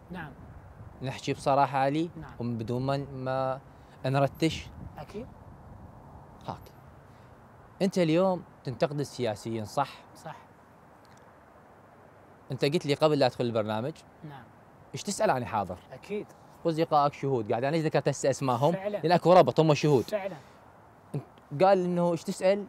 نعم. نحكي بصراحه علي. نعم. وبدون ما نرتش. اكيد. هاك انت اليوم تنتقد السياسيين صح؟ صح. انت قلت لي قبل لا ادخل البرنامج نعم. ايش تسال عني حاضر؟ اكيد. واصدقائك شهود قاعد، انا ليش ذكرت هسه اسمائهم؟ فعلا. لان اكو ربط، هم شهود. فعلا. قال انه ايش تسال؟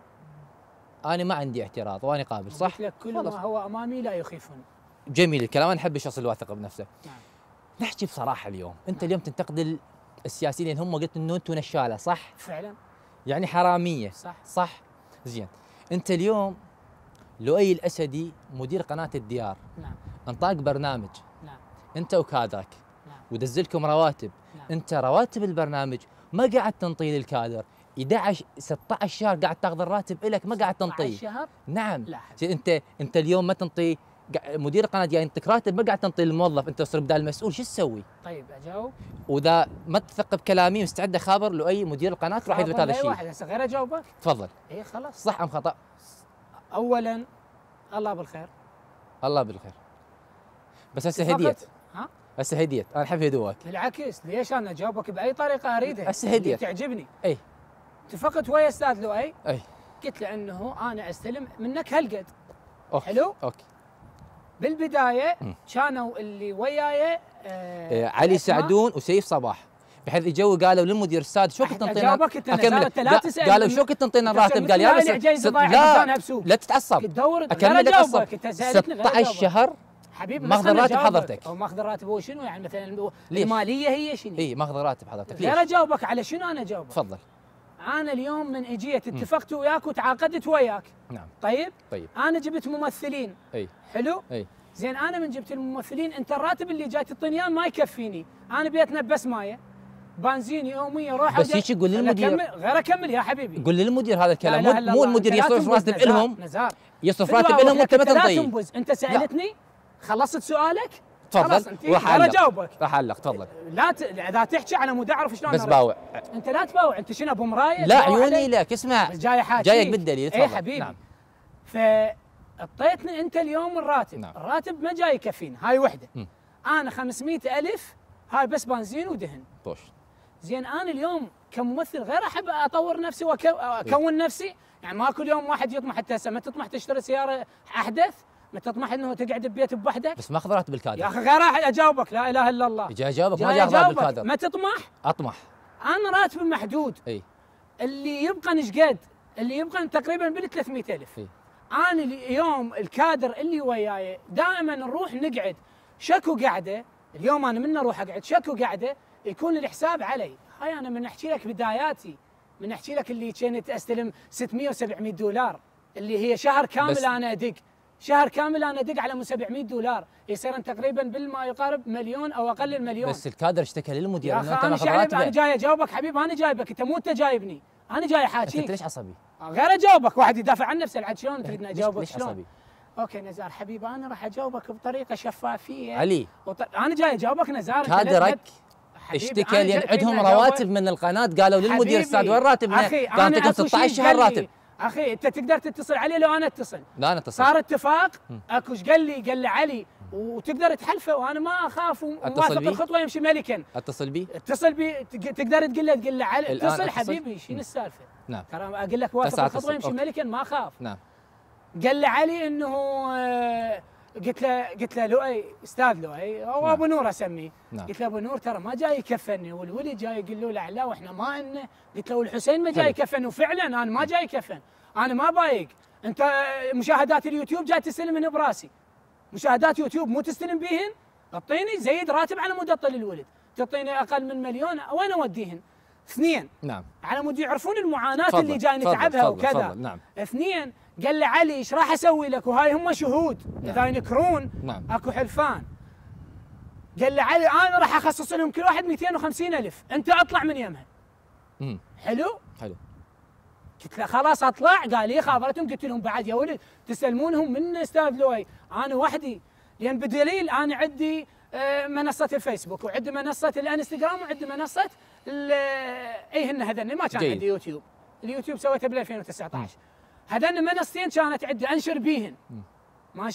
انا ما عندي اعتراض وانا قابل صح؟ قلت لك كل ما هو امامي لا يخيفني. جميل الكلام، انا احب الشخص الواثق بنفسه. نعم. نحكي بصراحه اليوم، انت اليوم تنتقد السياسيين لان هم قلت انه انتم نشاله صح؟ فعلا. يعني حراميه. صح. زين. انت اليوم لؤي الاسدي مدير قناه الديار. نعم. انطاك برنامج. نعم. انت وكادرك. نعم. ودزلكم رواتب. نعم. انت رواتب البرنامج ما قاعد تنطيه للكادر، 11 16 شهر قاعد تاخذ الراتب الك، ما قاعد تنطيه. 16 شهر؟ نعم. لا. انت اليوم ما تنطي مدير القناه جاي ينطيك راتب، ما قاعد تنطي للموظف، انت تصير بدال المسؤول، شو تسوي؟ طيب اجاوب. واذا ما تثق بكلامي مستعد اخابر لؤي مدير القناه راح يثبت هذا الشيء. واحد هسه غير اجاوبك؟ تفضل. اي خلاص. صح ام خطا؟ اولا الله بالخير. الله بالخير. بس هسه هديت. ها؟ هسه هديت، انا احب هدوءك. بالعكس، ليش انا اجاوبك باي طريقه اريدها؟ هسه هديت. تعجبني. اي. اتفقت ويا استاذ لؤي. اي. قلت له انه انا استلم منك هالقد. أوكي. حلو؟ اوكي. بالبدايه كانوا اللي وياي علي سعدون وسيف صباح، بحيث اجوا قالوا للمدير استاذ شو كنت تنطينا؟ اجاوبك انت لا تسال. قالوا شو كنت تنطينا الراتب؟ قال يا بس لا تتعصب. تدور اكمل لك قصه. انت سالتني 16 شهر حبيبي ماخذ راتب حضرتك. او ماخذ راتب هو شنو يعني مثلا الماليه هي شنو؟ اي ماخذ راتب حضرتك. غير اجاوبك على شنو انا اجاوبك. تفضل. انا اليوم من اجيت اتفقت وياك وتعاقدت وياك. نعم. طيب طيب. انا جبت ممثلين. اي. حلو؟ اي. زين انا من جبت الممثلين، انت الراتب اللي جاي تعطيني ما يكفيني، انا بيتنا بس مايه بنزين يوميا روح بس هيك قول للمدير. غير اكمل يا حبيبي. قول للمدير هذا الكلام، مو المدير يصرف راتب لهم. نزار يصرف راتب لهم وانت ما تنطيه. انت سالتني خلصت سؤالك؟ تفضل. راح اجاوبك. راح اعلق. تفضل. اذا تحكي على مود اعرف شلون بس باوع. انت لا تباوع، انت شنو ابو مرايه؟ لا عيوني لك. اسمع بس جاي حاجه جايك بالدليل. تفضل. اي حبيبي. نعم. اعطيتني انت اليوم الراتب. نعم. الراتب ما جاي يكفيني، هاي وحده. انا 500,000 هاي بس بنزين ودهن. طوش. زين انا اليوم كممثل غير احب اطور نفسي واكون نفسي، يعني ما كل يوم واحد يطمح. انت هسه ما تطمح تشتري سياره احدث، ما تطمح انه تقعد ببيت بوحدك. بس ماخذ راتب الكادر يا اخي غير اجاوبك. لا اله الا الله. جاي اجاوبك ما جاي راتب الكادر. ما تطمح؟ اطمح. انا راتبي محدود. اي. اللي يبقى نشقد؟ اللي يبقى تقريبا بال 300,000. انا اليوم الكادر اللي وياي دائما نروح نقعد شكو قعده. اليوم انا من اروح اقعد شكو قعده يكون الحساب علي. هاي انا من احكي لك بداياتي، من احكي لك اللي كنت استلم 600 و700 دولار، اللي هي شهر كامل انا ادق، شهر كامل انا ادق على 700 دولار، يصير تقريبا بالما يقارب مليون او اقل المليون. بس الكادر اشتكى للمدير انه انت ماخذ راتبه. انا جاي اجاوبك حبيبي، انا جايبك، انت مو انت جايبني، انا جاي احاكيك. انت ليش عصبي؟ غير اجاوبك، واحد يدافع عن نفسه العاد شلون تريدني اجاوبك؟ ليش عصبي؟ اوكي نزار حبيبي، انا راح اجاوبك بطريقه شفافيه. علي انا جاي اجاوبك نزار. كادرك اشتكى لان عندهم رواتب من القناه، قالوا للمدير استاذ وين راتبنا؟ قال انت 16 شهر راتب. اخي انت تقدر تتصل علي لو انا اتصل. لا انا اتصل. صار اتفاق اكو ايش قال لي علي وتقدر تحلفه، وانا ما اخاف وواثق الخطوه يمشي ملكا. اتصل بي؟ اتصل بي، تقدر تقول له علي اتصل حبيبي شنو السالفه؟ نعم. ترى اقول لك واثق الخطوه يمشي ملكا ما اخاف. نعم. قال لي علي انه قلت له لؤي، استاذ لؤي او ابو نور اسميه. نعم. قلت له ابو نور ترى ما جاي يكفني، والولي جاي يقول له لا واحنا ما عندنا. قلت له والحسين ما جاي يكفن، وفعلا انا ما جاي يكفن، انا ما بايق. انت مشاهدات اليوتيوب جاي تستلم من براسي، مشاهدات يوتيوب مو تستلم بيهن؟ اعطيني زيد راتب على مود اطل الولد، تعطيني اقل من مليون وين اوديهن؟ اثنين. نعم. على مود يعرفون المعاناه اللي جاي نتعبها وكذا. نعم. اثنين، قال لي علي ايش راح اسوي لك؟ وهاي هم شهود. نعم. اذا ينكرون. نعم. اكو حلفان. قال لي علي انا راح اخصص لهم كل واحد 250,000، انت اطلع من يمها. حلو؟ حلو. قلت له خلاص اطلع. قال لي خابرتهم. قلت لهم بعد يا ولد تستلمونهم من استاذ لؤي، انا وحدي، لان بدليل انا عندي منصه الفيسبوك، وعندي منصه الانستغرام، وعندي منصه اي هذن ما كان عندي يوتيوب. اليوتيوب سويته بال 2019. هذن منصتين كانت عندي انشر بيهن. ماشي؟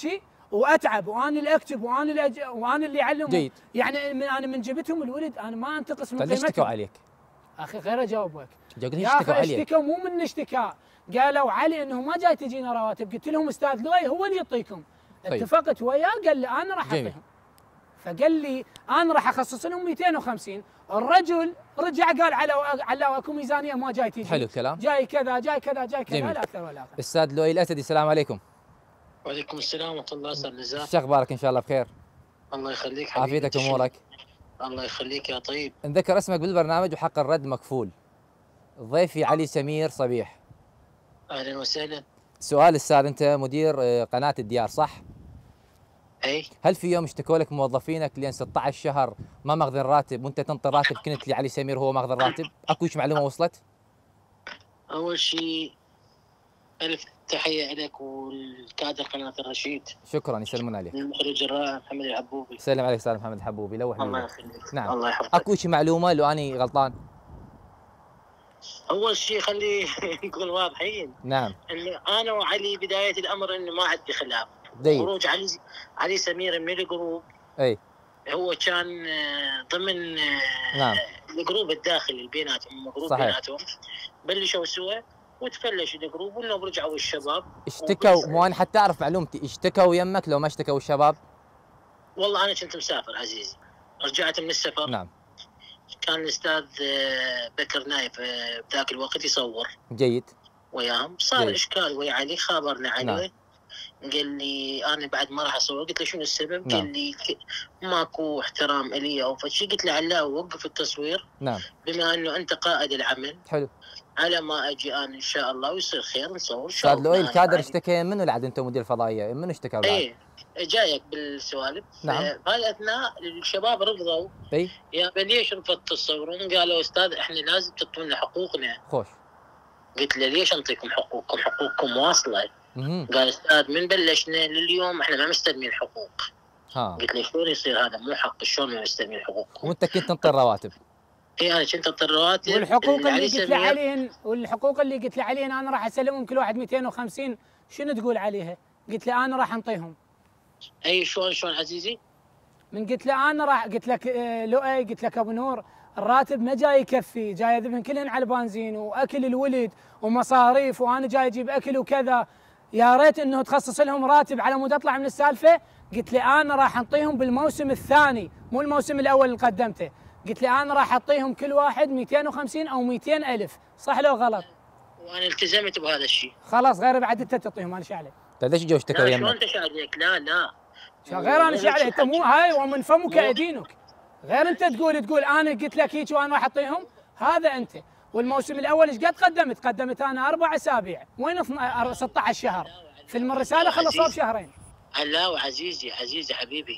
واتعب وانا اللي اكتب وانا اللي اعلم. جيد. يعني انا من جبتهم الولد انا ما انتقص من قيمتهم. اشتكوا عليك اخي غير اجاوبك. يا اخي اشتكوا مو من اشتكاء، قالوا علي انه ما جاي تجينا رواتب، قلت لهم استاذ لؤي هو اللي يعطيكم. طيب. اتفقت وياه قال لي انا راح اعطيهم، فقال لي انا راح اخصص لهم 250. الرجل رجع قال على اكو ميزانيه ما جاي تجي. حلو الكلام. جاي كذا جاي كذا جاي كذا لا اكثر ولا اقل. استاذ لؤي الاسدي السلام عليكم. وعليكم السلام ورحمه الله. استاذ نزار، شو اخبارك؟ ان شاء الله بخير. الله يخليك حبيبي. عافيتك امورك؟ الله يخليك يا طيب. نذكر اسمك بالبرنامج وحق الرد مكفول. ضيفي علي سمير صبيح. اهلا وسهلا. سؤال استاذ، انت مدير قناه الديار صح؟ اي. هل في يوم اشتكوا لك موظفينك لين 16 شهر ما ماخذين راتب وانت تنطي راتب كنت لعلي سمير وهو ماخذ الراتب؟ اكو شيء معلومه وصلت؟ اول شيء الف تحيه لك والكادر قناه الرشيد. شكرا، يسلمون عليك. المخرج الرائع محمد الحبوبي. سلم عليك استاذ محمد الحبوبي. لوح الله يخليك. نعم. الله يحفظك. اكو شيء معلومه لو اني غلطان؟ اول شيء خلي نكون واضحين. نعم. انه انا وعلي بدايه الامر انه ما عندي خلاف. خروج علي سمير من الجروب. اي. هو كان ضمن نعم الجروب الداخلي بيناتهم، جروب بيناتهم بلشوا سوا وتفلش الجروب وانهم رجعوا الشباب اشتكوا. مو انا حتى اعرف معلومتي، اشتكوا يمك لو ما اشتكوا الشباب؟ والله انا كنت مسافر عزيزي، رجعت من السفر. نعم. كان الاستاذ بكر نايف بذاك الوقت يصور. جيد. وياهم صار جيد. اشكال ويا علي، خابرنا علي. نعم. قال لي انا بعد ما راح اصور. قلت له شنو السبب؟ نعم. قال لي ماكو احترام الي او فشي. قلت له علاء وقف التصوير. نعم. بما انه انت قائد العمل. حلو. على ما اجي انا ان شاء الله ويصير خير نصور. استاذ لؤي الكادر اشتكى منو العد انت مدير الفضائيه؟ منو اشتكى؟ اي جايك بالسوالف. نعم. بهالاثناء الشباب رفضوا. اي. يا ليش رفضتوا تصورون؟ قالوا استاذ احنا لازم تعطونا حقوقنا. خوش. قلت له ليش انطيكم حقوقكم؟ حقوقكم واصله. قال استاذ من بلشنا لليوم احنا ما مستلمين حقوق. قلت له شلون يصير هذا؟ مو حق، شلون ما مستلمين حقوق؟ وانت كنت تنطي الرواتب. اي انا كنت انطي الرواتب. والحقوق اللي قلت له عليهن انا راح اسلمهم كل واحد 250، شنو تقول عليها؟ قلت له انا راح انطيهم. اي شلون عزيزي؟ من قلت له انا راح، قلت لك لؤي، قلت لك ابو نور الراتب ما جاي يكفي، جاي اذبحن كلهن على البنزين واكل الولد ومصاريف، وانا جاي اجيب اكل وكذا، يا ريت انه تخصص لهم راتب على مود اطلع من السالفه. قلت له انا راح انطيهم بالموسم الثاني مو الموسم الاول اللي قدمته. قلت له انا راح اعطيهم كل واحد 250 او 200 الف، صح لو غلط؟ وانا التزمت بهذا الشيء. خلاص غير بعد انت تعطيهم، انا شو عليك؟ طيب ليش جو اشتكوا يمك؟ شلون انت شو عليك؟ لا غير انا شو عليك؟ انت مو هاي ومن فمك ادينك. غير انت تقول انا قلت لك هيك وانا راح اعطيهم، هذا انت. والموسم الاول ايش قد قدمت؟ قدمت انا 4 اسابيع، وين 16 شهر؟ فيلم الرساله خلصوه بشهرين. لا وعزيزي حبيبي،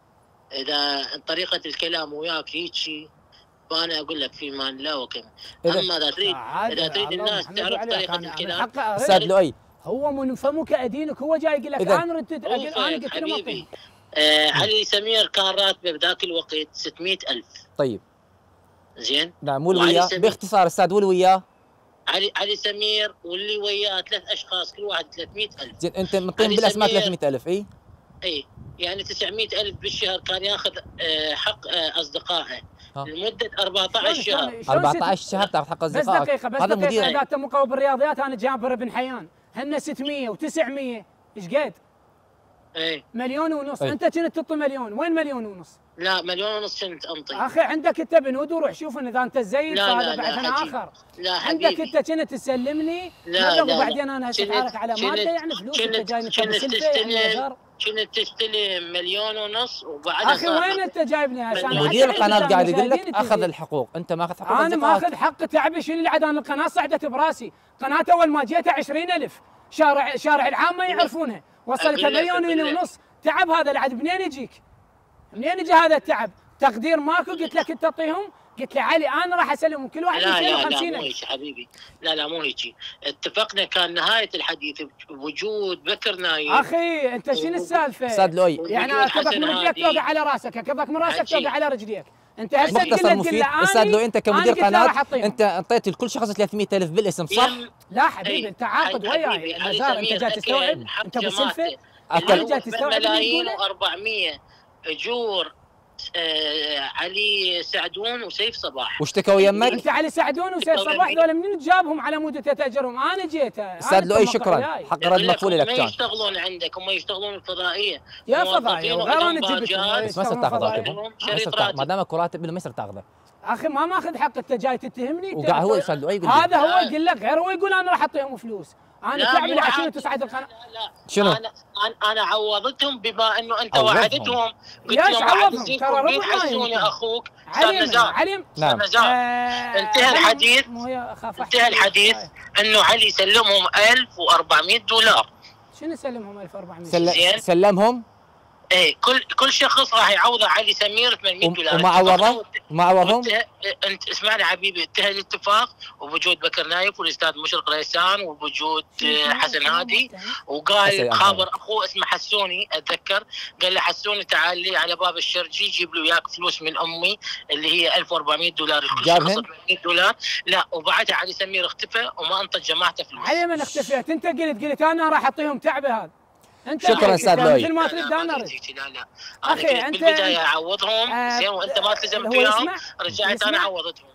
اذا طريقه الكلام وياك هيك فانا اقول لك في مان لا وكم. اما اذا تريد الناس تعرف طريقه الكلام. استاذ لؤي هو من فمك ادينك، هو جاي يقول لك انا قلت له علي سمير كان راتبه بذاك الوقت 600,000. طيب زين. نعم. والوياه باختصار استاذ، والوياه علي سمير واللي وياه 3 اشخاص كل واحد 300,000. زين انت مطين بالاسماء 300,000. اي يعني 900,000 بالشهر كان ياخذ حق اصدقائه لمده 14 شهر. 14 شهر تاخذ حق اصدقائك. بس دقيقه اذا انت مقوي بالرياضيات انا جابر بن حيان هن 600 و900 ايش قد؟ اي 1.5 مليون. انت كنت تعطي مليون، وين 1.5 مليون؟ لا 1.5 مليون كنت انطي. اخي عندك انت بنود وروح شوف اذا انت زين فهذا بعد اخر. لا حبيبي. عندك انت كنت تسلمني لا وبعدين انا اتعارك على ماده يعني فلوس انت جاي بسلفه. كنت تستلم 1.5 مليون وبعدها اخي وين انت جايبني عشان مدير القناه قاعد يقول لك اخذ الحقوق، انت ماخذ حقوق. انا ماخذ حق تعبي. شنو اللي عاد؟ انا القناه صعدت براسي، قناه اول ما جيتها 20,000، شارع العام ما يعرفونها، وصلت 1.5 مليون. تعب هذا العاد منين يجيك؟ منين يجي هذا التعب؟ تقدير ماكو. قلت لك انت تعطيهم، قلت له علي انا راح اسلمهم كل واحد 250. لا مو هيك حبيبي، لا مو هيك. اتفقنا كان نهايه الحديث بوجود بكر نايف. اخي انت شنو السالفه؟ استاذ لؤي يعني اكبك من رجليك توقع على راسك، اكبك من راسك توقع على رجليك. انت هسه مختصر مفيد. استاذ لؤي انت كمدير قناه انت اعطيت لكل شخص 300,000 بالاسم صح؟ لا حبيبي انت عاقد وياي هزار. انت جاي تستوعب؟ انت ابو سلفه ملايين و400 اجور علي سعدون وسيف صباح. واشتكوا يمك؟ انت علي سعدون وسيف صباح ذول منين جابهم على مود تتاجرهم؟ انا جيت استاذ لؤي شكرا، حق رد مقفول لك. هم يشتغلون عندك، هم يشتغلون الفضائيه يا فضائيه وغير انا جبتهم بس ما صرت تاخذ راتبهم، ما دامك راتب ما يصير تاخذه. اخي ما ماخذ حق، انت جاي تتهمني. وقاعد هو استاذ لؤي يقول هذا هو يقول لك، غير هو يقول انا راح اعطيهم فلوس. انا تعبي عشان تصعد القناه. شنو؟ انا عوضتهم بما انه انت وعدتهم. قلت لهم عوضهم ترى حسوني اخوك علي. نعم. انتهى الحديث انه علي سلمهم $1400. شنو يسلمهم 1400؟ سلمهم؟ ايه كل شخص راح يعوضه علي سمير $800. وما عوضهم؟ انت اسمعني حبيبي، انتهى الاتفاق وبوجود بكر نايف والاستاذ مشرق ريسان وبوجود حسن هادي، وقال خابر اخوه اسمه حسوني اتذكر، قال له حسوني تعال لي على باب الشرجي جيب له وياك فلوس من امي اللي هي $1400. كل شخص $800. لا، وبعدها علي سمير اختفى وما انطى جماعته فلوس. علي من اختفيت؟ انت قلت انا راح اعطيهم تعبه هذا. شكرا استاذ لؤي. مثل ما تريد انا ارد. لا اخي انت بالبدايه اعوضهم زين وانت ما التزمت وياهم، رجعت انا عوضتهم.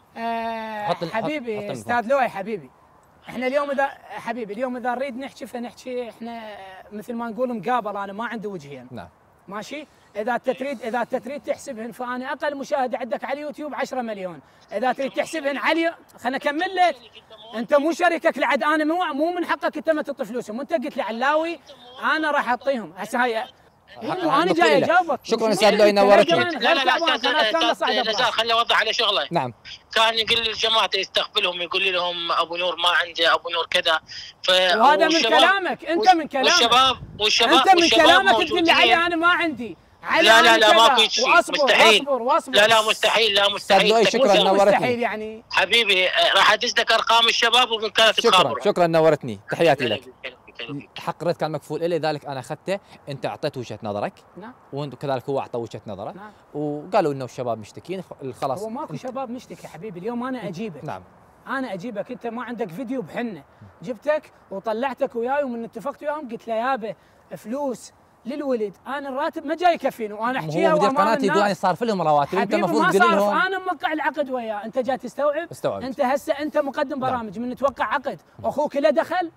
حبيبي استاذ لؤي حبيبي، احنا اليوم اذا نريد نحكي فنحكي احنا مثل ما نقول مقابل، انا ما عندي وجهين. نعم ماشي. اذا تريد تحسبهن فانا اقل مشاهده عندك على اليوتيوب 10 مليون. اذا تريد تحسبهن علي خلنا اكمل لك. انت مو شريكك لعد، انا مو من حقك انت ما تعطي فلوسهم، وانت قلت لي علاوي انا راح اعطيهم. هسه هاي انا جاي اجاوبك. شكرا استاذ لؤي نورتني. لا نزار خليني اوضح على شغله. نعم. كان يقول للجماعه يستقبلهم يقول لهم ابو نور ما عنده، ابو نور كذا. وهذا من كلامك انت، من كلامك والشباب انت من كلامك تقول لي علي انا ما عندي. لا ماكو شيء مستحيل. واصبر لا مستحيل. شكرا نورتني. مستحيل يعني حبيبي، راح ادز لك ارقام الشباب وبامكانك تخابرهم. شكرا نورتني، تحياتي لك. حق رد كان مكفول إلي، لذلك انا اخذته. انت اعطيت وجهه نظرك. نعم. وانت كذلك هو اعطى وجهه نظره. نعم. وقالوا انه الشباب مشتكين خلاص. هو ماكو شباب مشتكي حبيبي، اليوم انا اجيبك. نعم. انا اجيبك، انت ما عندك فيديو بحنه، جبتك وطلعتك وياي ومن اتفقت وياهم قلت له يابا فلوس للولد، انا الراتب ما جاي يكفيني وانا احكيها وامام الناس. قناتي يقول انا صارف لهم رواتب، انت المفروض تقول لهم انا موقع العقد وياه، انت جاي تستوعب؟ استوعبت. انت هسه انت مقدم برامج من نتوقع عقد، اخوك له دخل؟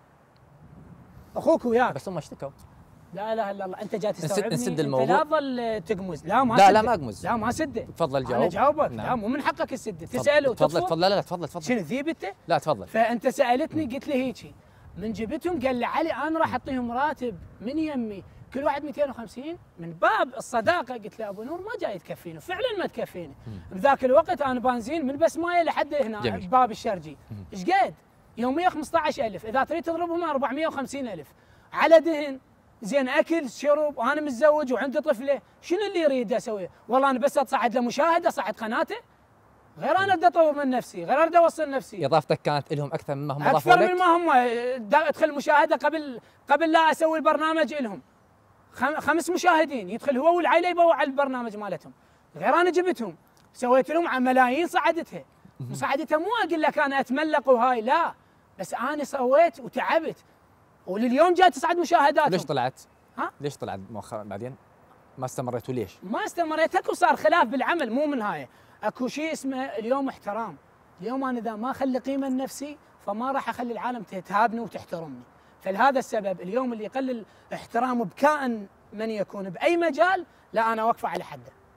اخوك وياك بس هم اشتكوا. لا اله الا الله، انت جاي تستوعبني. نسد الموضوع. لا تظل تقمز. لا ما اقمز. لا ما سده. تفضل جاوب. انا جاوبك. نعم. لا مو من حقك تسد، تسال وتفضل. تفضل. لا تفضل. شنو ذيب انت؟ لا تفضل. فانت سالتني قلت لي هيجي، من جبتهم قال لي علي انا راح اعطيهم راتب من يمي كل واحد 250 من باب الصداقه. قلت له ابو نور ما جاي تكفيني، فعلا ما تكفيني. بذاك الوقت انا بنزين من بسمايه لحد هنا باب الشرجي. ايش قد؟ يوميا 15000، اذا تريد تضربهم 450,000 على دهن زين اكل شرب، وانا متزوج وعندي طفله. شنو اللي يريد اسويه؟ والله انا بس اصعد له مشاهده، اصعد قناته، غير انا اريد اطور من نفسي، غير اريد اوصل نفسي. اضافتك كانت لهم اكثر مما هم اضافوا لك؟ اكثر مما هم. ادخل مشاهده قبل لا اسوي البرنامج لهم 5 مشاهدين، يدخل هو والعائله يبوا على البرنامج مالتهم، غير انا جبتهم سويت لهم على ملايين صعدتها. مساعدتها مو اقول لك انا اتملق وهاي، لا، بس انا سويت وتعبت ولليوم جاي تصعد مشاهداتهم. ليش طلعت؟ ليش طلعت مؤخرا بعدين؟ ما استمريتوا ليش؟ ما استمريت، اكو صار خلاف بالعمل، مو من هاي. اكو شيء اسمه اليوم احترام. اليوم انا اذا ما اخلي قيمه لنفسي فما راح اخلي العالم تهابني وتحترمني. فلهذا السبب اليوم اللي يقلل احترامه بكائن من يكون باي مجال، لا انا واقفه على حده.